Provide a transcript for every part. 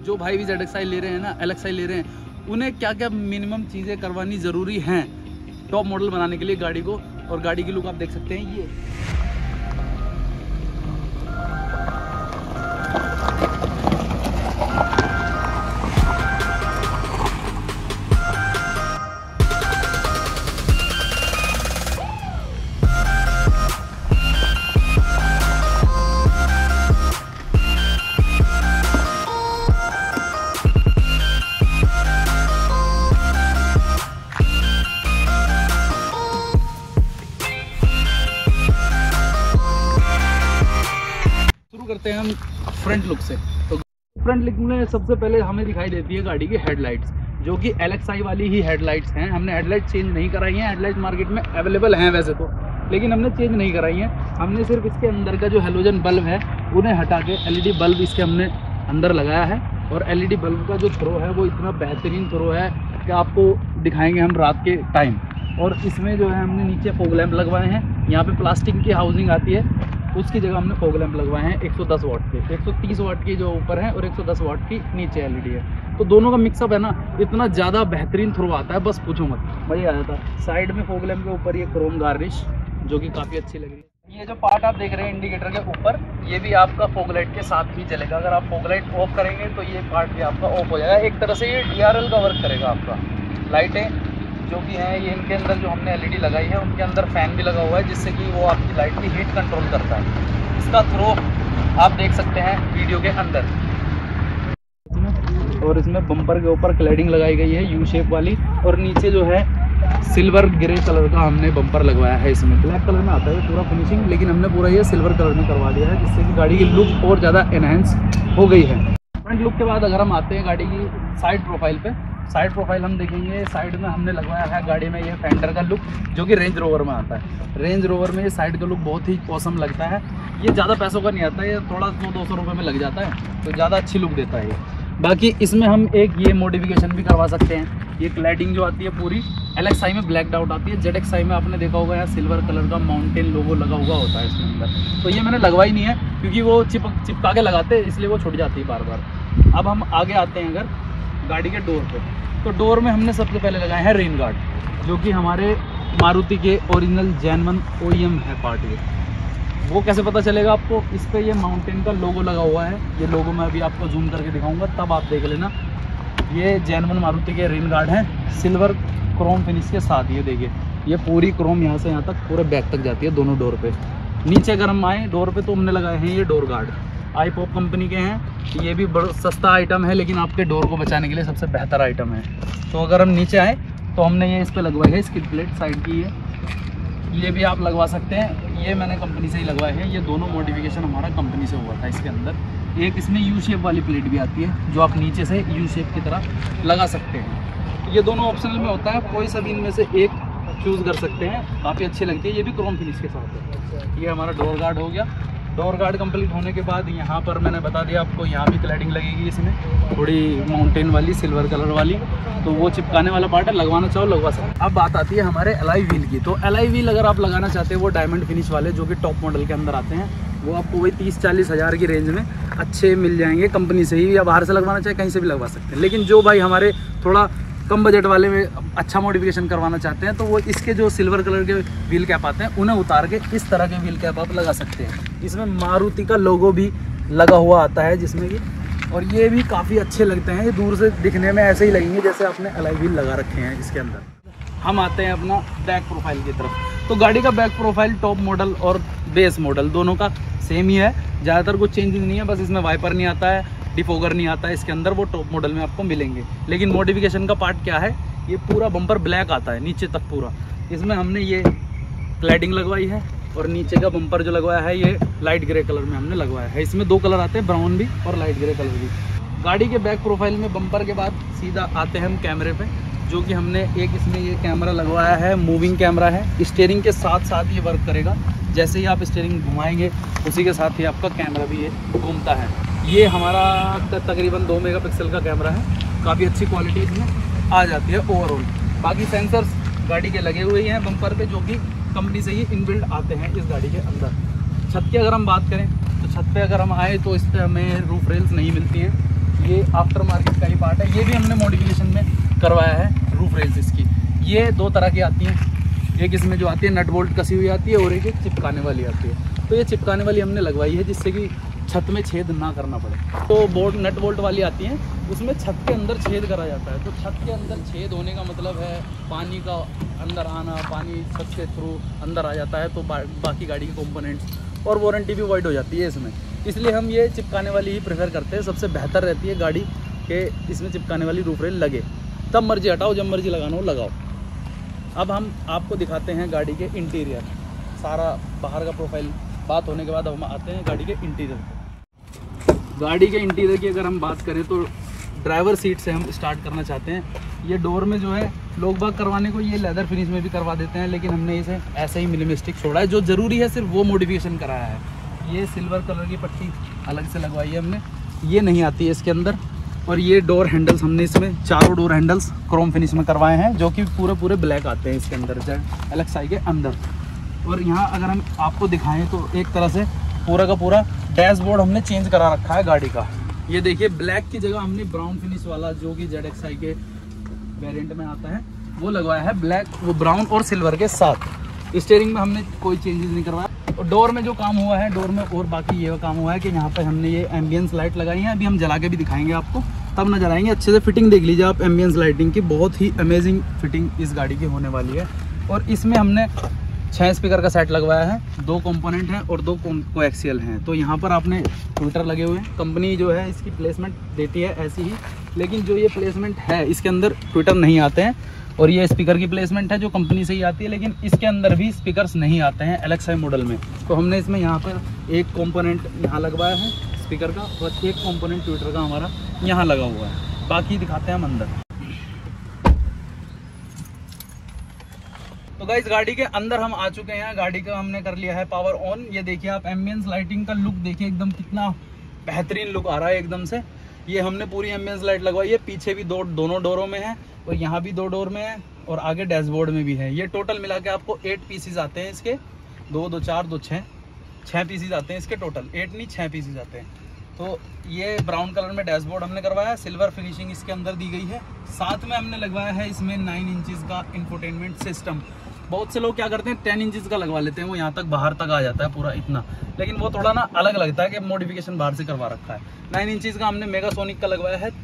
जो भाई भी ZXi ले रहे हैं ना, LXi ले रहे हैं, उन्हें क्या क्या मिनिमम चीज़ें करवानी ज़रूरी हैं टॉप मॉडल बनाने के लिए गाड़ी को। और गाड़ी की लुक आप देख सकते हैं ये। करते हैं हम फ्रंट लुक से। तो फ्रंट लुक में सबसे पहले हमें दिखाई देती है गाड़ी की हेडलाइट्स, जो कि LXi वाली ही हेडलाइट्स हैं। हमने हेडलाइट चेंज नहीं कराई हैं। हेडलाइट मार्केट में अवेलेबल हैं वैसे तो, लेकिन हमने चेंज नहीं कराई हैं। हमने सिर्फ इसके अंदर का जो हेलोजन बल्ब है उन्हें हटा के LED बल्ब इसके हमने अंदर लगाया है। और LED बल्ब का जो थ्रो है वो इतना बेहतरीन थ्रो है कि आपको दिखाएंगे हम रात के टाइम। और इसमें जो है हमने नीचे फॉग लैंप लगवाए हैं। यहाँ पे प्लास्टिक की हाउसिंग आती है, उसकी जगह हमने फॉग लैंप लगवाए हैं 110 वाट के। 130 वाट की जो ऊपर है और 110 वाट की नीचे LED है। तो दोनों का मिक्सअप है ना, इतना ज़्यादा बेहतरीन थ्रो आता है, बस पूछो मत, मज़ा आ जाता है। साइड में फॉग लैंप के ऊपर ये क्रोम गार्निश जो कि काफ़ी अच्छी लग रही है। ये जो पार्ट आप देख रहे हैं इंडिकेटर के ऊपर, ये भी आपका फॉग लाइट के साथ ही चलेगा। अगर आप फॉग लाइट ऑफ करेंगे तो ये पार्ट भी आपका ऑफ हो जाएगा। एक तरह से ये DRL का वर्क करेगा आपका। लाइटें जो कि हैं ये इनके अंदर जो हमने LED लगाई है उनके अंदर फ़ैन भी लगा हुआ है, जिससे कि वो आपकी लाइट की हीट कंट्रोल करता है। इसका थ्रो आप देख सकते हैं वीडियो के अंदर। और इसमें बम्पर के ऊपर क्लैडिंग लगाई गई है U शेप वाली। और नीचे जो है सिल्वर ग्रे कलर का हमने बम्पर लगवाया है। इसमें ब्लैक कलर में आता है पूरा फिनिशिंग, लेकिन हमने पूरा ये सिल्वर कलर में करवा दिया है, जिससे कि गाड़ी की लुक और ज़्यादा एनहेंस हो गई है। फ्रंट लुक के बाद अगर हम आते हैं गाड़ी की साइड प्रोफाइल पे, साइड प्रोफाइल हम देखेंगे। साइड में हमने लगवाया है गाड़ी में ये फेंडर का लुक, जो कि रेंज रोवर में आता है। रेंज रोवर में ये साइड का लुक बहुत ही ऑसम लगता है। ये ज़्यादा पैसों का नहीं आता है, ये थोड़ा 100-200 रुपये में लग जाता है, तो ज़्यादा अच्छी लुक देता है ये। बाकी इसमें हम एक ये मॉडिफिकेशन भी करवा सकते हैं। ये क्लैडिंग जो आती है पूरी LXi में ब्लैक आउट आती है। ZXi में आपने देखा होगा यहाँ सिल्वर कलर का माउंटेन लोगो लगा हुआ होता है इसके अंदर। तो ये मैंने लगवाई नहीं है क्योंकि वो चिपका के लगाते हैं, इसलिए वो छूट जाती है बार बार। अब हम आगे आते हैं अगर गाड़ी के डोर पे, तो डोर में हमने सबसे पहले लगाए हैं रेन गार्ड, जो कि हमारे मारुति के ओरिजिनल जेन्युइन OEM है पार्ट। ये वो कैसे पता चलेगा आपको, इस पर ये माउंटेन का लोगो लगा हुआ है। ये लोगो मैं अभी आपको जूम करके दिखाऊंगा, तब आप देख लेना। ये जेन्युइन मारुति के रेन गार्ड हैं, सिल्वर क्रोम फिनिश के साथ। ये देखिए, ये पूरी क्रोम यहाँ से यहाँ तक पूरे बैक तक जाती है दोनों डोर पे। नीचे अगर हम आए डोर पे, तो हमने लगाए हैं ये डोर गार्ड, iPop कंपनी के हैं। ये भी बड़ा सस्ता आइटम है, लेकिन आपके डोर को बचाने के लिए सबसे बेहतर आइटम है। तो अगर हम नीचे आए तो हमने ये इस पर लगवाई है स्किड प्लेट साइड की। ये भी आप लगवा सकते हैं, ये मैंने कंपनी से ही लगवाए हैं। ये दोनों मॉडिफिकेशन हमारा कंपनी से हुआ था। इसके अंदर एक इसमें U शेप वाली प्लेट भी आती है, जो आप नीचे से U शेप की तरह लगा सकते हैं। ये दोनों ऑप्शनल में होता है, कोई सा भी इनमें से एक चूज़ कर सकते हैं। काफ़ी अच्छी लगती है। ये भी क्रोम फिनिश के साथ है। ये हमारा डोर गार्ड हो गया। डोर गार्ड कंप्लीट होने के बाद यहाँ पर मैंने बता दिया आपको, यहाँ भी क्लैडिंग लगेगी इसमें, थोड़ी माउंटेन वाली सिल्वर कलर वाली। तो वो चिपकाने वाला पार्ट है, लगवाना चाहो लगवा सकते। अब बात आती है हमारे एलॉय व्हील की। तो एलॉय व्हील अगर आप लगाना चाहते हैं वो डायमंड फिनिश वाले, जो कि टॉप मॉडल के अंदर आते हैं, वो आपको वही 30-40 हज़ार की रेंज में अच्छे मिल जाएंगे कंपनी से ही, या बाहर से लगवाना चाहे कहीं से भी लगवा सकते हैं। लेकिन जो भाई हमारे थोड़ा कम बजट वाले में अच्छा मॉडिफिकेशन करवाना चाहते हैं, तो वो इसके जो सिल्वर कलर के व्हील कैप आते हैं उन्हें उतार के इस तरह के व्हील कैप आप लगा सकते हैं। इसमें मारुति का लोगो भी लगा हुआ आता है जिसमें कि, और ये भी काफ़ी अच्छे लगते हैं। ये दूर से दिखने में ऐसे ही लगेंगे जैसे आपने एलॉय व्हील लगा रखे हैं इसके अंदर। हम आते हैं अपना बैक प्रोफाइल की तरफ। तो गाड़ी का बैक प्रोफाइल टॉप मॉडल और बेस मॉडल दोनों का सेम ही है, ज़्यादातर कुछ चेंजेस नहीं है। बस इसमें वाइपर नहीं आता है, डिफोगर नहीं आता है इसके अंदर, वो टॉप मॉडल में आपको मिलेंगे। लेकिन मॉडिफिकेशन का पार्ट क्या है, ये पूरा बम्पर ब्लैक आता है नीचे तक पूरा। इसमें हमने ये क्लैडिंग लगवाई है, और नीचे का बम्पर जो लगवाया है ये लाइट ग्रे कलर में हमने लगवाया है। इसमें 2 कलर आते हैं, ब्राउन भी और लाइट ग्रे कलर भी। गाड़ी के बैक प्रोफाइल में बम्पर के बाद सीधा आते हैं हम कैमरे पे, जो कि हमने एक इसमें ये कैमरा लगवाया है, मूविंग कैमरा है। स्टीयरिंग के साथ साथ ये वर्क करेगा, जैसे ही आप स्टीयरिंग घुमाएंगे उसी के साथ ही आपका कैमरा भी ये घूमता है। ये हमारा तकरीबन 2 मेगापिक्सल का कैमरा है, काफ़ी अच्छी क्वालिटी इसमें आ जाती है ओवरऑल। बाकी सेंसर्स गाड़ी के लगे हुए हैं बम्पर पे, जो कि कंपनी से ही इनबिल्ड आते हैं इस गाड़ी के अंदर। छत की अगर हम बात करें तो छत पे अगर हम आए तो इस पर हमें रूफ रेल्स नहीं मिलती हैं, ये आफ्टर मार्केट का ही पार्ट है, ये भी हमने मॉडिफिकेशन में करवाया है। रूफ रेल्स इसकी ये दो तरह की आती हैं, एक इसमें जो आती है नट बोल्ट कसी हुई आती है और एक चिपकाने वाली आती है। तो ये चिपकाने वाली हमने लगवाई है जिससे कि छत में छेद ना करना पड़े। तो बोल्ट नट बोल्ट वाली आती हैं, उसमें छत के अंदर छेद करा जाता है। तो छत के अंदर छेद होने का मतलब है पानी का अंदर आना, पानी छत के थ्रू अंदर आ जाता है, तो बाकी गाड़ी के कंपोनेंट्स और वारंटी भी वाइड हो जाती है इसमें। इसलिए हम ये चिपकाने वाली ही प्रेफर करते हैं, सबसे बेहतर रहती है गाड़ी के इसमें चिपकाने वाली रूफ रेल लगे। तब मर्जी हटाओ, जब मर्जी लगाना हो लगाओ। अब हम आपको दिखाते हैं गाड़ी के इंटीरियर, सारा बाहर का प्रोफाइल बात होने के बाद अब हम आते हैं गाड़ी के इंटीरियर। गाड़ी के इंटीरियर की अगर हम बात करें तो ड्राइवर सीट से हम स्टार्ट करना चाहते हैं। ये डोर में जो है लोग बाग करवाने को ये लेदर फिनिश में भी करवा देते हैं, लेकिन हमने इसे ऐसे ही मिनिमलिस्टिक छोड़ा है। जो ज़रूरी है सिर्फ वो मॉडिफिकेशन कराया है। ये सिल्वर कलर की पट्टी अलग से लगवाई है हमने, ये नहीं आती है इसके अंदर। और ये डोर हैंडल्स हमने इसमें चारों डोर हैंडल्स क्रोम फिनिश में करवाए हैं, जो कि पूरे ब्लैक आते हैं इसके अंदर LXi के अंदर। और यहाँ अगर हम आपको दिखाएं तो एक तरह से पूरा का पूरा डैशबोर्ड हमने चेंज करा रखा है गाड़ी का। ये देखिए ब्लैक की जगह हमने ब्राउन फिनिश वाला जो कि ZXi के वेरिएंट में आता है वो लगवाया है, ब्लैक वो ब्राउन और सिल्वर के साथ। स्टीयरिंग में हमने कोई चेंजेस नहीं करवाया। और डोर में जो काम हुआ है, डोर में और बाकी ये काम हुआ है कि यहाँ पर हमने ये एम्बियंस लाइट लगाई है। अभी हम जला के भी दिखाएंगे आपको, तब नजर आएंगे। अच्छे से फिटिंग देख लीजिए आप एम्बियंस लाइटिंग की, बहुत ही अमेजिंग फिटिंग इस गाड़ी की होने वाली है। और इसमें हमने 6 स्पीकर का सेट लगवाया है, 2 कंपोनेंट हैं और 2 कोएक्सियल हैं। तो यहाँ पर आपने ट्विटर लगे हुए हैं। कंपनी जो है इसकी प्लेसमेंट देती है ऐसी ही, लेकिन जो ये प्लेसमेंट है इसके अंदर ट्विटर नहीं आते हैं। और ये स्पीकर की प्लेसमेंट है जो कंपनी से ही आती है, लेकिन इसके अंदर भी स्पीकर्स नहीं आते हैं LXi मॉडल में। तो हमने इसमें यहाँ पर एक कंपोनेंट यहाँ लगवाया है स्पीकर का और एक कंपोनेंट ट्विटर का हमारा यहाँ लगा हुआ है। बाकी दिखाते हैं हम अंदर। तो गाइस गाड़ी के अंदर हम आ चुके हैं। गाड़ी का हमने कर लिया है पावर ऑन। ये देखिए आप एम्बियंस लाइटिंग का लुक देखिए, एकदम कितना बेहतरीन लुक आ रहा है एकदम से। ये हमने पूरी एम्बियंस लाइट लगवाई है, पीछे भी दोनों डोरों में है और यहाँ भी 2 डोर में है और आगे डैशबोर्ड में भी है। ये टोटल मिला के आपको 8 पीसीज आते हैं इसके, 2 2 4 2 6 पीसीज आते हैं इसके टोटल, 8 नहीं 6 पीसीज आते हैं। तो ये ब्राउन कलर में डैशबोर्ड हमने करवाया है, सिल्वर फिनिशिंग इसके अंदर दी गई है। साथ में हमने लगवाया है इसमें 9 इंचेस का इंफोटेनमेंट सिस्टम। बहुत से लोग क्या करते हैं 10 इंचेस का लगवा लेते हैं, वो यहाँ तक बाहर तक आ जाता है पूरा इतना, लेकिन वो थोड़ा ना अलग लगता है कि मॉडिफिकेशन बाहर से करवा रखा है। 9 इंचेस का हमने मेगासोनिक का लगवाया है,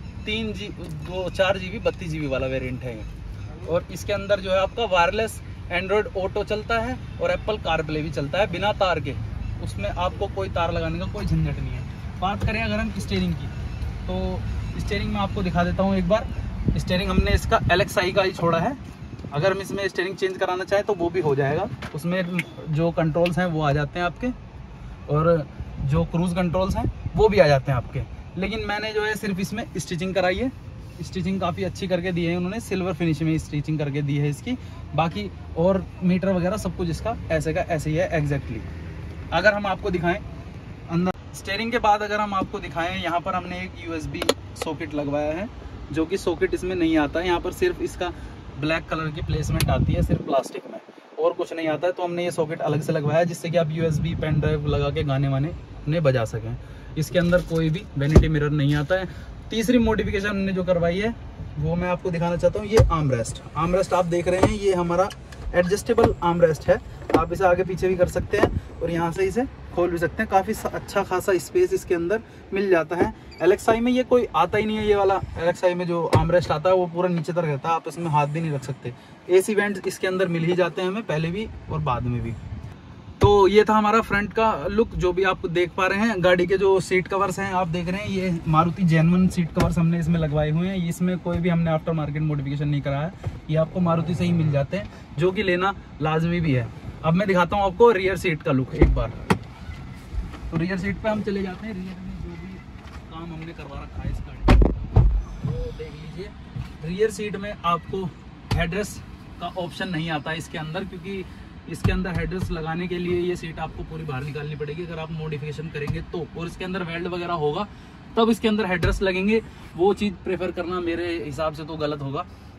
4 GB 32 GB वाला वेरिएंट है। और इसके अंदर जो है आपका वायरलेस एंड्रॉयड ऑटो चलता है और एप्पल कारप्ले भी चलता है बिना तार के, उसमें आपको कोई तार लगाने का कोई झंझट नहीं है। बात करें अगर हम स्टीयरिंग की, तो स्टीयरिंग में आपको दिखा देता हूँ एक बार। स्टीयरिंग हमने इसका LXi का ही छोड़ा है, अगर हम इसमें स्टीयरिंग चेंज कराना चाहें तो वो भी हो जाएगा। उसमें जो कंट्रोल्स हैं वो आ जाते हैं आपके, और जो क्रूज़ कंट्रोल्स हैं वो भी आ जाते हैं आपके। लेकिन मैंने जो है सिर्फ इसमें स्टिचिंग कराई है, स्टिचिंग काफ़ी अच्छी करके दी है उन्होंने, सिल्वर फिनिश में स्टिचिंग करके दी है इसकी। बाकी और मीटर वगैरह सब कुछ इसका ऐसे का ऐसे ही है एग्जैक्टली। अगर हम आपको दिखाएं अंदर स्टीयरिंग के बाद, अगर हम आपको दिखाएं, यहाँ पर हमने एक USB सॉकेट लगवाया है, जो कि सॉकेट इसमें नहीं आता है। यहाँ पर सिर्फ इसका ब्लैक कलर की प्लेसमेंट आती है सिर्फ प्लास्टिक में, और कुछ नहीं आता है। तो हमने ये सॉकेट अलग से लगवाया है जिससे कि आप USB पेन ड्राइव लगा के गाने वाने उन्हें बजा सकें। इसके अंदर कोई भी वैनिटी मिरर नहीं आता है। तीसरी मॉडिफिकेशन हमने जो करवाई है वो मैं आपको दिखाना चाहता हूँ। ये आर्मरेस्ट आप देख रहे हैं, ये हमारा एडजस्टेबल आर्मरेस्ट है। आप इसे आगे पीछे भी कर सकते हैं और यहाँ से इसे खोल भी सकते हैं। काफ़ी अच्छा खासा स्पेस इसके अंदर मिल जाता है। LXi में ये कोई आता ही नहीं है, ये वाला LXi में जो आर्मरेस्ट आता है वो पूरा नीचे तक रहता है, आप इसमें हाथ भी नहीं रख सकते। AC वेंट्स इसके अंदर मिल ही जाते हैं हमें, पहले भी और बाद में भी। तो ये था हमारा फ्रंट का लुक, जो भी आप देख पा रहे हैं। गाड़ी के जो सीट कवर्स हैं आप देख रहे हैं, ये मारुति जेन्युइन सीट कवर्स हमने इसमें लगवाए हुए हैं। इसमें कोई भी हमने आफ्टर मार्केट मॉडिफिकेशन नहीं कराया है, ये आपको मारुति से ही मिल जाते हैं, जो कि लेना लाजमी भी है। अब मैं दिखाता हूँ आपको रियर सीट का लुक एक बार। तो रियर सीट पे हम चले जाते हैं। रियर में जो भी काम हमने करवा रखा है इस गाड़ी वो देख लीजिए। रियर सीट में आपको हेडरेस्ट का ऑप्शन नहीं आता है इसके अंदर, क्योंकि इसके अंदर हेडरेस्ट लगाने के लिए ये सीट आपको पूरी बाहर निकालनी पड़ेगी अगर आप मॉडिफिकेशन करेंगे तो। और इसके अंदर वेल्ड वगैरह होगा तब इसके अंदर हेडरेस्ट लगेंगे, वो चीज़ प्रेफर करना मेरे हिसाब से तो गलत होगा।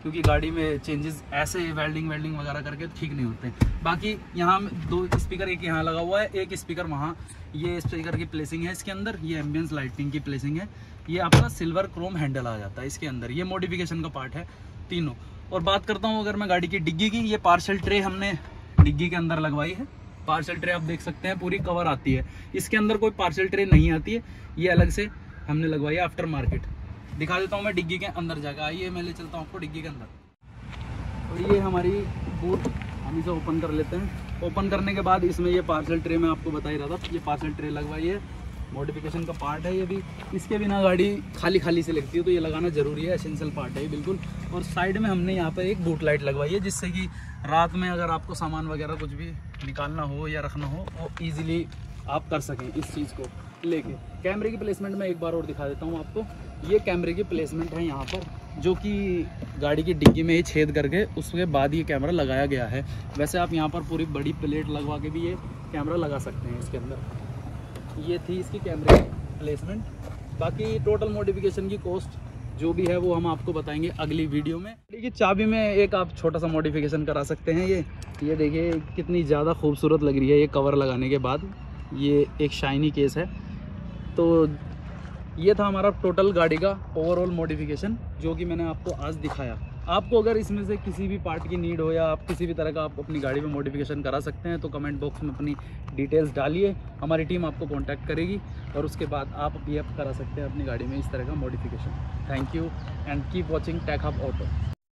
क्योंकि गाड़ी में चेंजेस ऐसे वेल्डिंग वगैरह करके ठीक नहीं होते। बाकी यहाँ 2 स्पीकर, एक यहाँ लगा हुआ है, एक स्पीकर वहाँ, ये स्पीकर की प्लेसिंग है इसके अंदर, ये एम्बियंस लाइटिंग की प्लेसिंग है, ये आपका सिल्वर क्रोम हैंडल आ जाता है इसके अंदर, ये मॉडिफिकेशन का पार्ट है तीनों। और बात करता हूँ अगर मैं गाड़ी की डिग्गी की, ये पार्सल ट्रे हमने डिग्गी के अंदर लगवाई है। पार्सल ट्रे आप देख सकते हैं पूरी कवर आती है, इसके अंदर कोई पार्सल ट्रे नहीं आती है, ये अलग से हमने लगवाई है आफ्टर मार्केट। दिखा देता हूँ मैं डिग्गी के अंदर जाकर, आइए मैं ले चलता हूँ आपको डिग्गी के अंदर। और ये हमारी बूट, हम इसे ओपन कर लेते हैं। ओपन करने के बाद इसमें ये पार्सल ट्रे मैं आपको बता ही रहा था, ये पार्सल ट्रे लगवाई है, मॉडिफिकेशन का पार्ट है ये भी। इसके बिना गाड़ी खाली से लगती है, तो ये लगाना ज़रूरी है, एसेंशियल पार्ट है ये बिल्कुल। और साइड में हमने यहाँ पे एक बूट लाइट लगवाई है, जिससे कि रात में अगर आपको सामान वगैरह कुछ भी निकालना हो या रखना हो वो ईजिली आप कर सकें इस चीज़ को लेके। कैमरे की प्लेसमेंट मैं एक बार और दिखा देता हूँ आपको। ये कैमरे की प्लेसमेंट है यहाँ पर, जो कि गाड़ी की डिग्गी में ही छेद करके उसके बाद ये कैमरा लगाया गया है। वैसे आप यहाँ पर पूरी बड़ी प्लेट लगवा के भी ये कैमरा लगा सकते हैं इसके अंदर। ये थी इसकी कैमरे की प्लेसमेंट। बाकी टोटल मॉडिफिकेशन की कॉस्ट जो भी है वो हम आपको बताएंगे अगली वीडियो में। देखिए चाबी में एक आप छोटा सा मॉडिफिकेशन करा सकते हैं। ये देखिए कितनी ज़्यादा खूबसूरत लग रही है ये कवर लगाने के बाद। ये एक शाइनी केस है। तो ये था हमारा टोटल गाड़ी का ओवरऑल मॉडिफिकेशन, जो कि मैंने आपको आज दिखाया। आपको अगर इसमें से किसी भी पार्ट की नीड हो या आप किसी भी तरह का आप अपनी गाड़ी में मॉडिफिकेशन करा सकते हैं, तो कमेंट बॉक्स में अपनी डिटेल्स डालिए, हमारी टीम आपको कांटेक्ट करेगी और उसके बाद आप भी करा सकते हैं अपनी गाड़ी में इस तरह का modification. Thank you and keep watching tech hub auto.